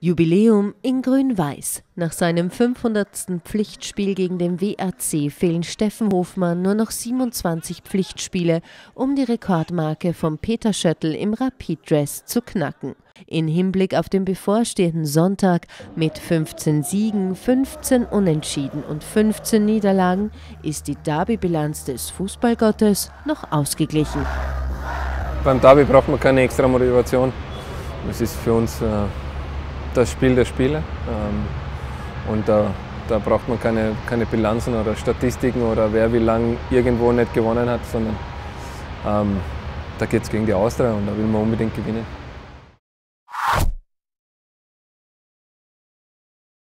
Jubiläum in Grün-Weiß. Nach seinem 500. Pflichtspiel gegen den WAC fehlen Steffen Hofmann nur noch 27 Pflichtspiele, um die Rekordmarke von Peter Schöttl im Rapid-Dress zu knacken. In Hinblick auf den bevorstehenden Sonntag mit 15 Siegen, 15 Unentschieden und 15 Niederlagen ist die Derby-Bilanz des Fußballgottes noch ausgeglichen. Beim Derby braucht man keine extra Motivation. Es ist für uns das Spiel der Spiele. Und da braucht man keine Bilanzen oder Statistiken oder wer wie lange irgendwo nicht gewonnen hat, sondern da geht es gegen die Austria und da will man unbedingt gewinnen.